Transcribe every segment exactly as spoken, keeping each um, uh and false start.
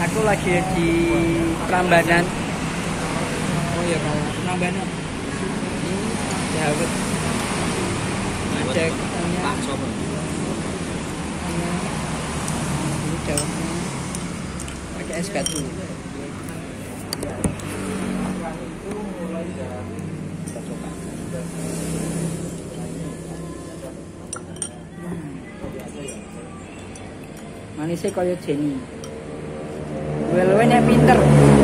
Aku lagi di Prambanan. Oh iya, kalau Prambanan. Ini Dawet. Ada katanya. Ini Dawetnya. Pakai es batu. Manisnya kaya Jenny. Luwe-luwe nek pinter.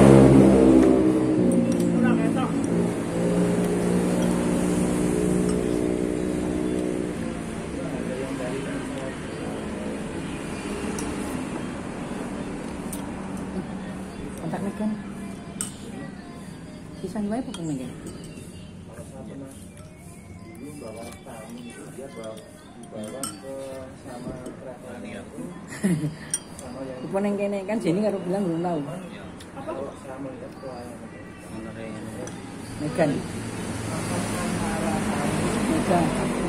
Kontak Megan. Sisa wae apa Megan? Kupon yang kene kan Jenny karo bilang belum tahu. Apa? Megan. Megan.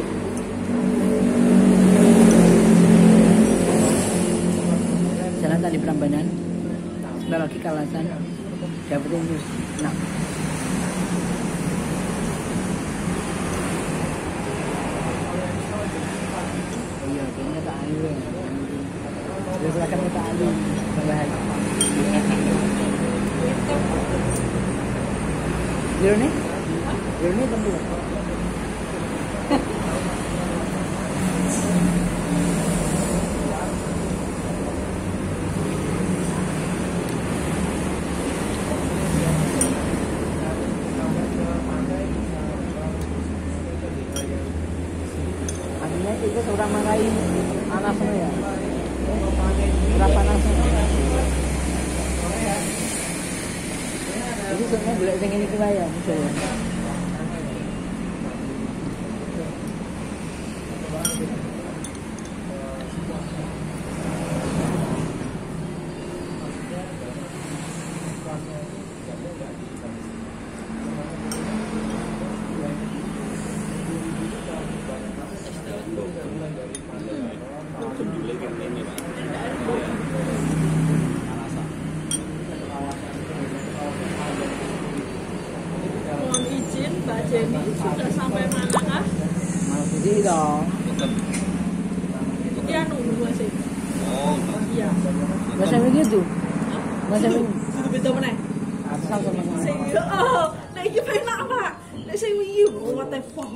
Jalan tadi Prambanan. Sebelah lagi Kalasan. Dapetin news. Nah. Iya, kayaknya tak ayu ya. Dia silakan minta ayu. Baik. Jurni? Jurni tentu. Artinya itu orang mangai anasnya ya. Berapa anasnya? Jadi sebenarnya boleh sing ini kuwi ya, misalnya. Mohon izin Mbak Jenny sudah sampai manakah? Malah jadi dong. Dia nunggu masih. Oh, Iya. Masa begitu? Masa begitu? Itu beda mana? Asal sama mana? Sing oh, nek iki penak Pak. Nek sing wingi what the fuck.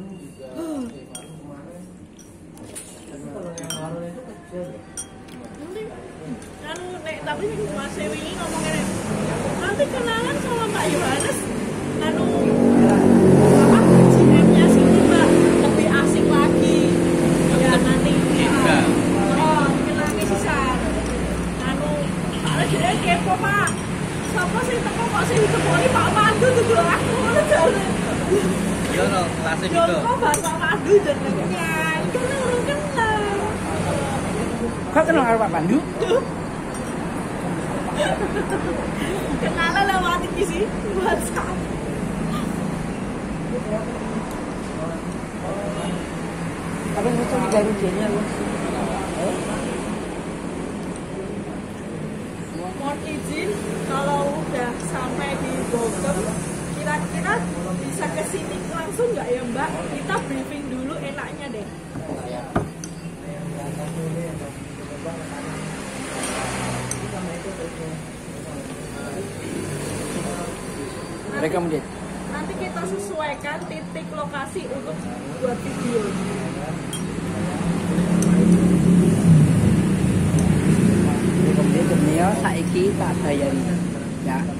Nanti anu nek tapi Mas wingi ngomong ngene. Nanti kenalan sama Mbak Yohanes. Anu apa G M-nya sini Mbak lebih asik lagi. Ya nanti Enggak. oh kenangi sisan. Anu Pak dia kepo Pak. Sapa sing teko kok sing dikeponi Pak Pandu dudu aku ngono jare. Yo no, kelas Yo itu. kok Pak Pandu jenengnya. Kan urung kenal. Kau kenal karo Pak Pandu? Kenalan lewat iki sih WhatsApp. Tapi itu dari Jenny lu. Mohon izin kalau udah sampai di Bogor, kira-kira bisa ke sini langsung nggak ya Mbak? Kita briefing dulu enaknya deh. Recommended. Nanti kita sesuaikan titik lokasi untuk buat video. Recommended Neo saiki tak bayari. Ya.